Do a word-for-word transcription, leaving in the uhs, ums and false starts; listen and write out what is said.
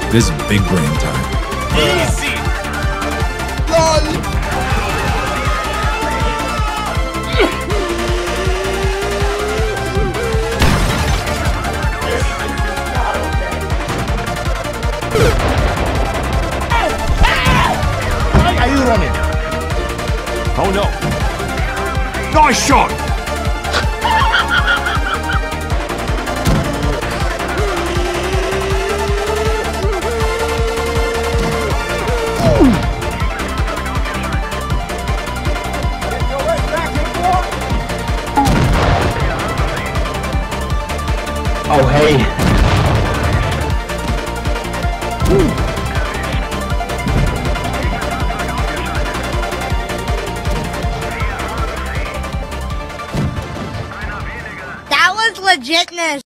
This is big brain time. Easy. LOL. Why are you running? Oh no. Nice shot. Oh, hey. That was legitness.